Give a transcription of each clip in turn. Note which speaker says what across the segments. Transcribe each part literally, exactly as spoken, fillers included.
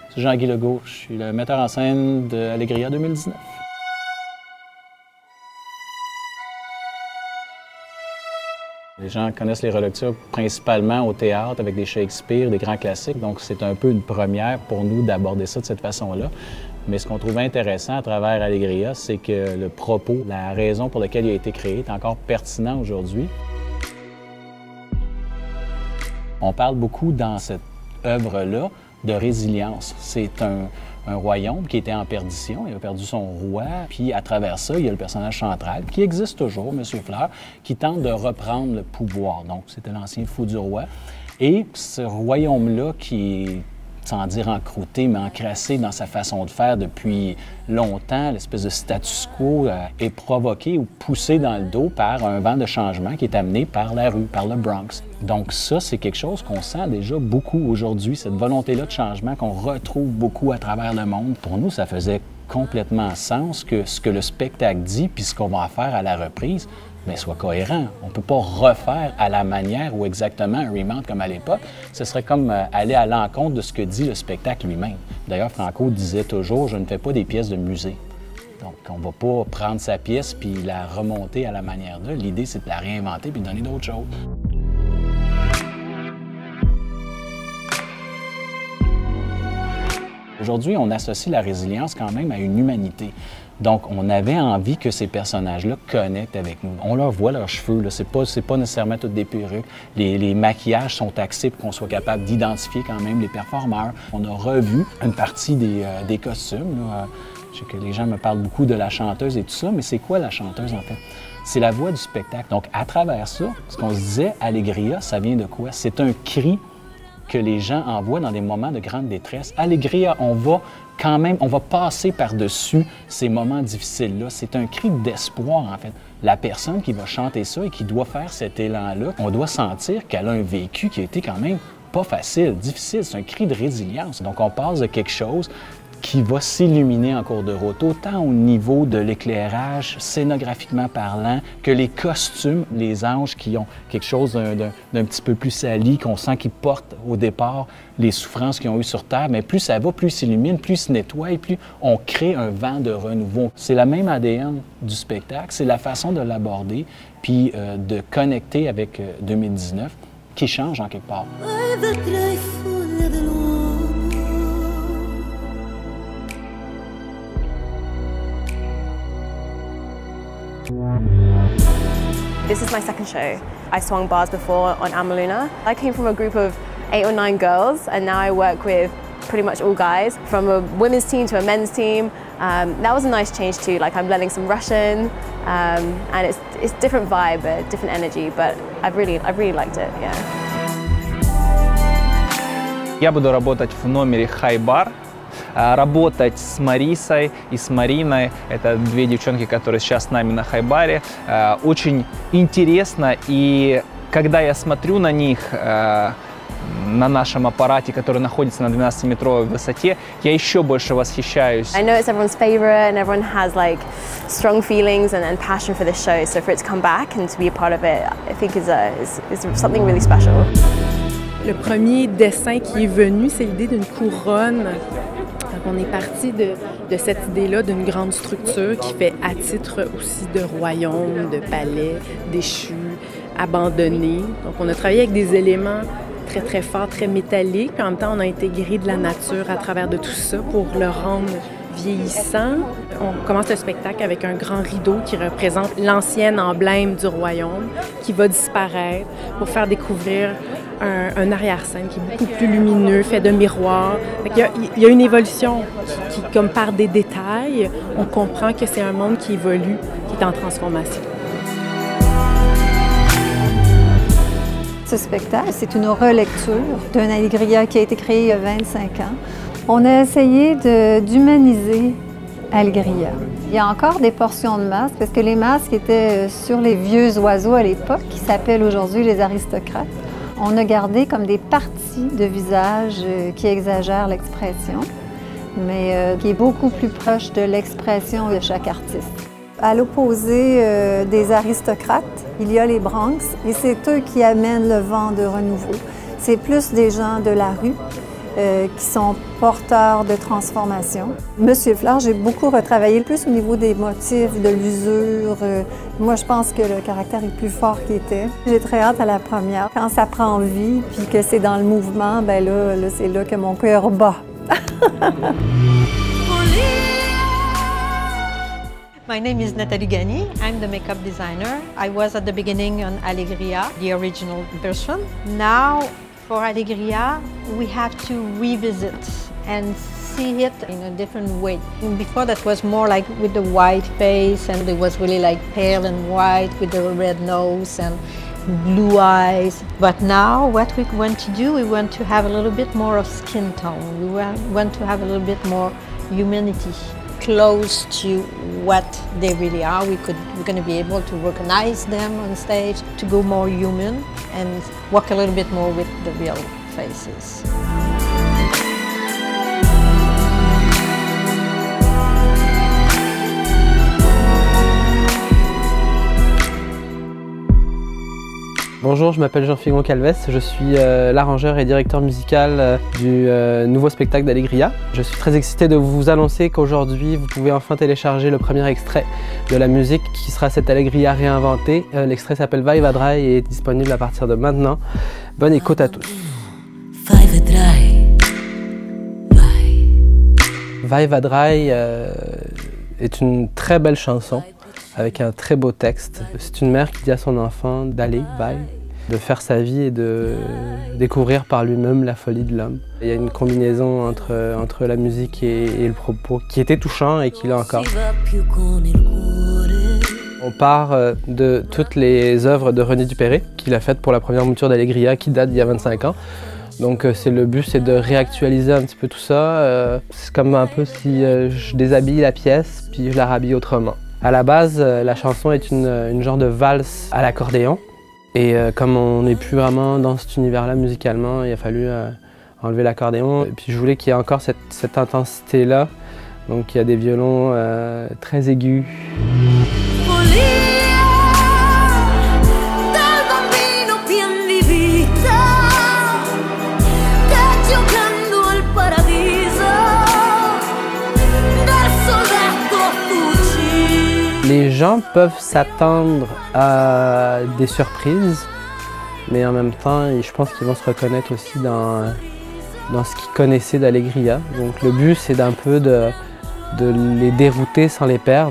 Speaker 1: C'est Jean-Guy Legault, je suis le metteur en scène de Alegria deux mille dix-neuf. Les gens connaissent les Relectures principalement au théâtre avec des Shakespeare, des grands classiques, donc c'est un peu une première pour nous d'aborder ça de cette façon-là. Mais ce qu'on trouvait intéressant à travers Alegria, c'est que le propos, la raison pour laquelle il a été créé est encore pertinent aujourd'hui. On parle beaucoup dans cette œuvre-là de résilience. C'est un, un royaume qui était en perdition, il a perdu son roi, puis à travers ça, il y a le personnage central, qui existe toujours, M. Fleur, qui tente de reprendre le pouvoir. Donc, c'était l'ancien fou du roi. Et ce royaume-là qui est, sans dire encrouté, mais encrassé dans sa façon de faire depuis longtemps, l'espèce de status quo euh, est provoqué ou poussé dans le dos par un vent de changement qui est amené par la rue, par le Bronx. Donc ça, c'est quelque chose qu'on sent déjà beaucoup aujourd'hui, cette volonté-là de changement qu'on retrouve beaucoup à travers le monde. Pour nous, ça faisait complètement sens que ce que le spectacle dit puis ce qu'on va faire à la reprise, mais soit cohérent. On ne peut pas refaire à la manière ou exactement un remake comme à l'époque. Ce serait comme euh, aller à l'encontre de ce que dit le spectacle lui-même. D'ailleurs, Franco disait toujours « Je ne fais pas des pièces de musée ». Donc, on ne va pas prendre sa pièce puis la remonter à la manière d'eux. L'idée, c'est de la réinventer puis de donner d'autres choses. Aujourd'hui, on associe la résilience quand même à une humanité. Donc, on avait envie que ces personnages-là connectent avec nous. On leur voit leurs cheveux, ce n'est pas, pas nécessairement toutes des perruques. Les, les maquillages sont axés pour qu'on soit capable d'identifier quand même les performeurs. On a revu une partie des, euh, des costumes. Là. Je sais que les gens me parlent beaucoup de la chanteuse et tout ça, mais c'est quoi la chanteuse en fait? C'est la voix du spectacle. Donc, à travers ça, ce qu'on se disait, Alegria, ça vient de quoi? C'est un cri que les gens envoient dans des moments de grande détresse. Alegria, on va quand même, on va passer par-dessus ces moments difficiles-là. C'est un cri d'espoir, en fait. La personne qui va chanter ça et qui doit faire cet élan-là, on doit sentir qu'elle a un vécu qui a été quand même pas facile, difficile. C'est un cri de résilience. Donc, on passe de quelque chose qui va s'illuminer en cours de route, autant au niveau de l'éclairage, scénographiquement parlant, que les costumes, les anges qui ont quelque chose d'un petit peu plus sali, qu'on sent qu'ils portent au départ les souffrances qu'ils ont eues sur Terre, mais plus ça va, plus ils s'illuminent, plus ils se nettoient, plus on crée un vent de renouveau. C'est la même A D N du spectacle, c'est la façon de l'aborder, puis euh, de connecter avec euh, deux mille dix-neuf, qui change en quelque part.
Speaker 2: This is my second show. I swung bars before on Amaluna. I came from a group of eight or nine girls, and now I work with pretty much all guys, from a women's team to a men's team. Um, that was a nice change too. Like I'm learning some Russian, um, and it's it's different vibe, a different energy. But I've really I've really liked it. Yeah.
Speaker 3: Я буду работать в номере Хай-бар. Работать с Марисой и с Мариной, это две девчонки, которые сейчас с нами на Хай-баре, очень интересно, и когда я смотрю на них на нашем аппарате, который находится на двенадцатиметровой высоте, я еще больше восхищаюсь.
Speaker 2: I know it's everyone's favorite and everyone has like strong feelings and, and passion for this show, so for it to come back and to be a part of it, I think is, a, is, is something really special.
Speaker 4: Le premier dessin qui est venu, c'est l'idée d'une couronne. Donc on est parti de, de cette idée-là d'une grande structure qui fait à titre aussi de royaume, de palais, déchu, abandonné. Donc on a travaillé avec des éléments très très forts, très métalliques, puis en même temps on a intégré de la nature à travers de tout ça pour le rendre vieillissant. On commence le spectacle avec un grand rideau qui représente l'ancien emblème du royaume qui va disparaître pour faire découvrir un, un arrière-scène qui est beaucoup plus lumineux, fait de miroirs. Il y a, il y a une évolution qui, qui, comme par des détails, on comprend que c'est un monde qui évolue, qui est en transformation.
Speaker 5: Ce spectacle, c'est une relecture d'un Alegria qui a été créé il y a vingt-cinq ans. On a essayé d'humaniser Alegria. Il y a encore des portions de masques, parce que les masques étaient sur les vieux oiseaux à l'époque, qui s'appellent aujourd'hui les aristocrates. On a gardé comme des parties de visage qui exagèrent l'expression, mais qui est beaucoup plus proche de l'expression de chaque artiste. À l'opposé euh, des aristocrates, il y a les Bronx, et c'est eux qui amènent le vent de renouveau. C'est plus des gens de la rue euh, qui sont porteurs de transformation. Monsieur Fleur, j'ai beaucoup retravaillé, plus au niveau des motifs, de l'usure. Euh, moi, je pense que le caractère est plus fort qu'il était. J'ai très hâte à la première. Quand ça prend vie, puis que c'est dans le mouvement, ben là, là c'est là que mon cœur bat.
Speaker 6: My name is Nathalie Gagny. I'm the makeup designer. I was at the beginning on Alegria, the original version. Now, for Alegria, we have to revisit and see it in a different way. Before that was more like with the white face, and it was really like pale and white with the red nose and blue eyes. But now what we want to do, we want to have a little bit more of skin tone. We want to have a little bit more humanity, close to what they really are. We could, we're going to be able to recognize them on stage, to go more human and work a little bit more with the real faces.
Speaker 7: Bonjour, je m'appelle Jean-Figon Calves, je suis euh, l'arrangeur et directeur musical euh, du euh, nouveau spectacle d'Alegria. Je suis très excité de vous annoncer qu'aujourd'hui vous pouvez enfin télécharger le premier extrait de la musique qui sera cette Alegria réinventée. Euh, L'extrait s'appelle Vai Vadrai et est disponible à partir de maintenant. Bonne écoute à tous. Vai Vadrai. Vai Vadrai euh, est une très belle chanson avec un très beau texte. C'est une mère qui dit à son enfant d'aller, vai, de faire sa vie et de découvrir par lui-même la folie de l'homme. Il y a une combinaison entre, entre la musique et, et le propos qui était touchant et qui l'est encore. On part de toutes les œuvres de René Dupéré, qu'il a faites pour la première mouture d'Alegria qui date d'il y a vingt-cinq ans. Donc c'est le but, c'est de réactualiser un petit peu tout ça. C'est comme un peu si je déshabille la pièce puis je la rhabille autrement. À la base, la chanson est une, une genre de valse à l'accordéon. Et euh, comme on n'est plus vraiment dans cet univers-là musicalement, il a fallu euh, enlever l'accordéon. Et puis je voulais qu'il y ait encore cette, cette intensité-là. Donc il y a des violons euh, très aigus. Les gens peuvent s'attendre à des surprises, mais en même temps, je pense qu'ils vont se reconnaître aussi dans, dans ce qu'ils connaissaient d'Alegria. Donc le but, c'est d'un peu de, de les dérouter sans les perdre.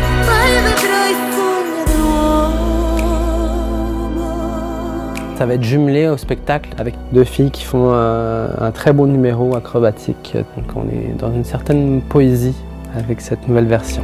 Speaker 7: Ça va être jumelé au spectacle avec deux filles qui font un, un très beau numéro acrobatique. Donc on est dans une certaine poésie avec cette nouvelle version.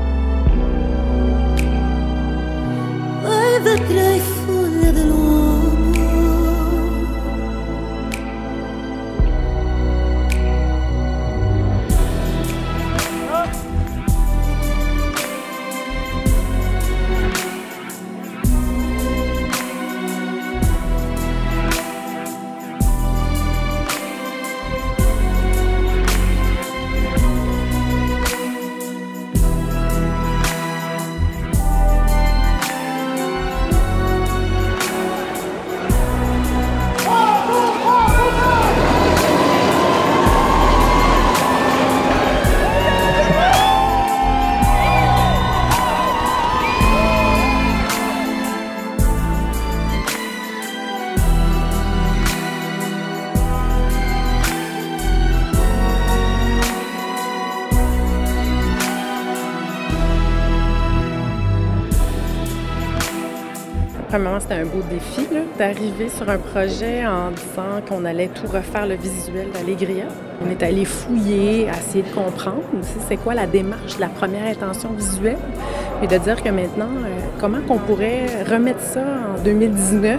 Speaker 4: Premièrement, c'était un beau défi d'arriver sur un projet en disant qu'on allait tout refaire le visuel d'Alegria. On est allé fouiller, essayer de comprendre c'est quoi la démarche de la première intention visuelle, et de dire que maintenant, euh, comment qu'on pourrait remettre ça en deux mille dix-neuf.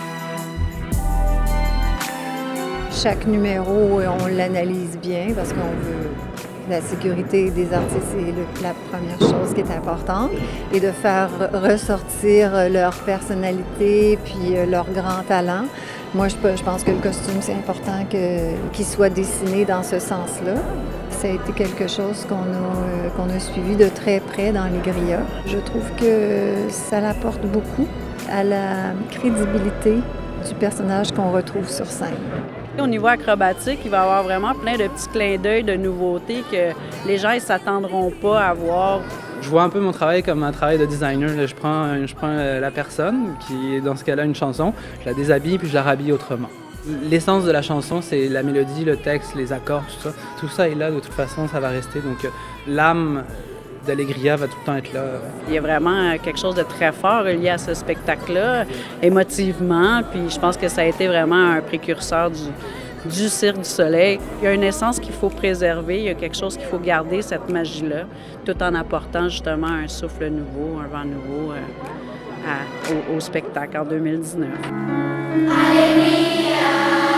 Speaker 5: Chaque numéro, on l'analyse bien parce qu'on veut la sécurité des artistes, c'est la première chose qui est importante, et de faire ressortir leur personnalité puis leur grand talent. Moi, je, je pense que le costume, c'est important qu'il soit dessiné dans ce sens-là. Ça a été quelque chose qu'on a, qu'on a suivi de très près dans Alegria. Je trouve que ça l'apporte beaucoup à la crédibilité du personnage qu'on retrouve sur scène.
Speaker 8: Au niveau acrobatique, il va y avoir vraiment plein de petits clins d'œil, de nouveautés que les gens ne s'attendront pas à voir.
Speaker 9: Je vois un peu mon travail comme un travail de designer. Je prends, je prends la personne, qui est dans ce cas-là une chanson, je la déshabille puis je la rhabille autrement. L'essence de la chanson, c'est la mélodie, le texte, les accords, tout ça. Tout ça est là, de toute façon, ça va rester. Donc l'âme d'Alegria va tout le temps être là.
Speaker 8: Il y a vraiment quelque chose de très fort lié à ce spectacle-là, émotivement, puis je pense que ça a été vraiment un précurseur du, du Cirque du Soleil. Il y a une essence qu'il faut préserver, il y a quelque chose qu'il faut garder, cette magie-là, tout en apportant justement un souffle nouveau, un vent nouveau euh, à, au, au spectacle en deux mille dix-neuf. Alegria.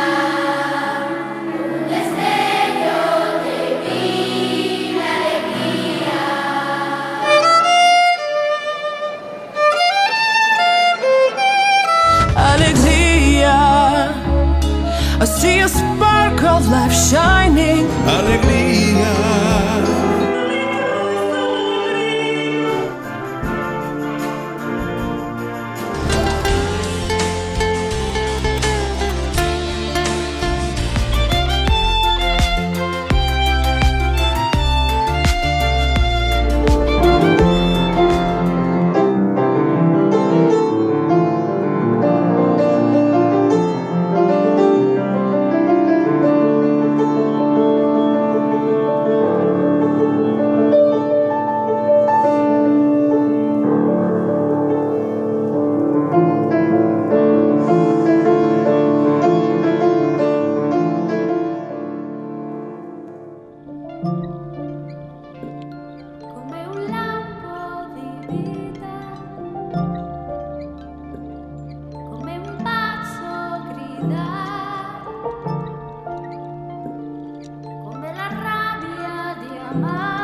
Speaker 10: I see a spark of life shining. Alegría. Come la rabbia di amare.